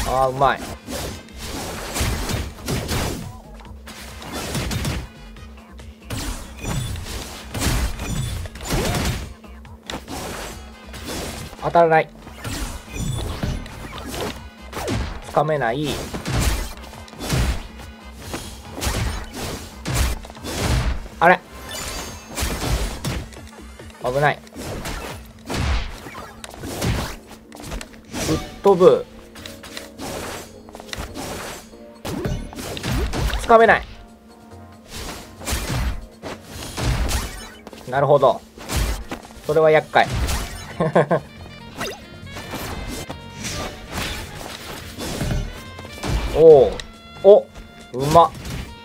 あーうまい。当たらない。つかめない。あれ危ない。吹っ飛ぶ。つかめない。なるほど、それは厄介。おお、うまっ。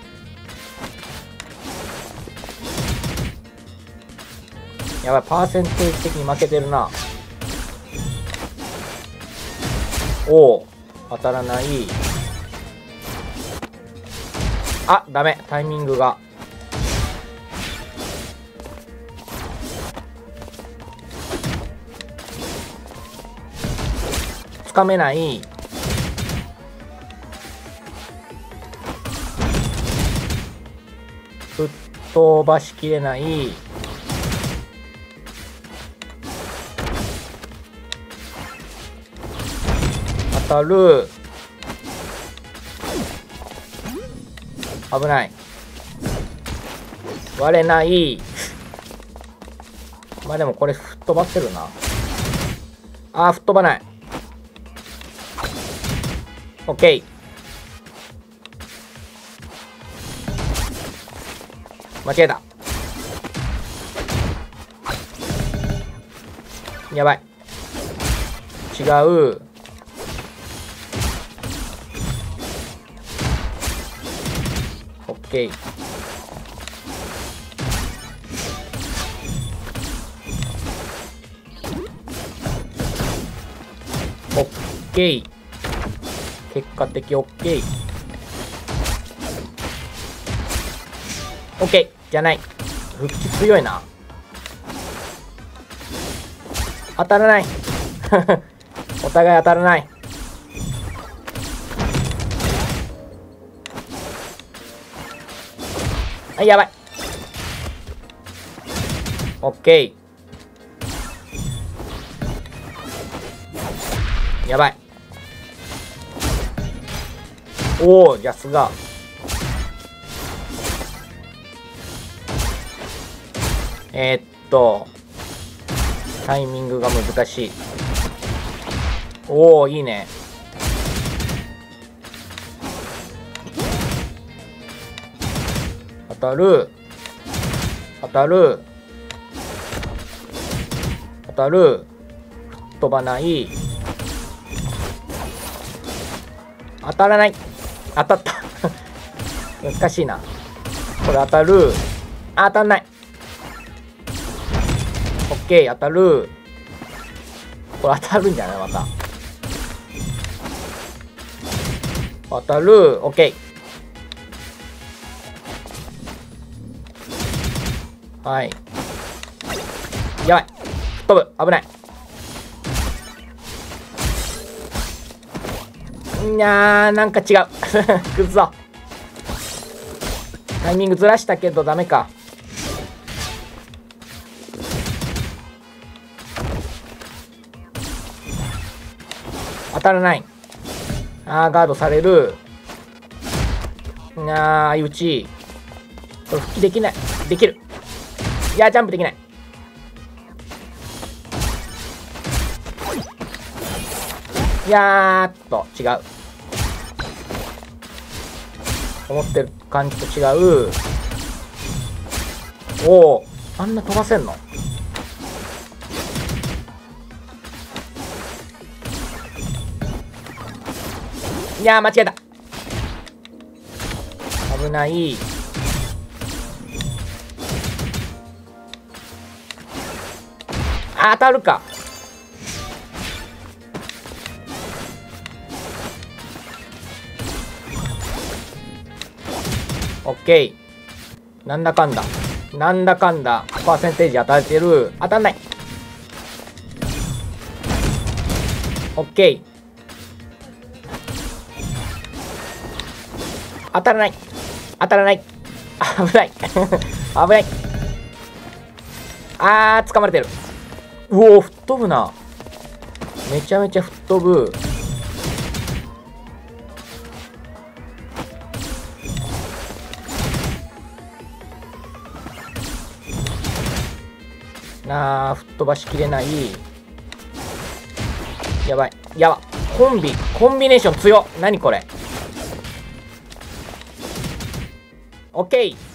やばい、パーセンテージ的に負けてるな。おお、当たらない。あ、ダメ、タイミングが。つかめない。吹っ飛ばしきれない。当たる。危ない。割れない。まあでもこれ吹っ飛ばせるな。あー、吹っ飛ばない。オッケー。間違えた。やばい。違う。オッケー。オッケー。結果的オッケー。オッケーじゃない。復帰強いな。当たらない。お互い当たらない。あ、やばい。オッケー。やばい。おお、さすが。タイミングが難しい。おお、いいね。当たる。当たる。当たる。飛ばない。当たらない。当たった。難しいな。これ当たる。あ、当たんない。オッケー、当たる。これ当たるんじゃない？また当たる。オッケー。はい。やばい。飛ぶ。危ない。いやー、なんか違う。くそ。タイミングずらしたけどダメか。当たらない。あー、ガードされる。あー、相打ち。これ復帰できない。できる。いや、ジャンプできない。いや違う。思ってる感じと違う。おお、あんな飛ばせんの？いやー、間違えた。危ない。あ、当たるか。オッケー。なんだかんだ。なんだかんだ。パーセンテージ当たってる。当たんない。オッケー。 当たらない。当たらない。危ない。危ない。掴まれてる。うおー、吹っ飛ぶな。めちゃめちゃ吹っ飛ぶ。吹っ飛ばしきれない。やばい。やば。コンビネーション強っ。何これ。オッケー。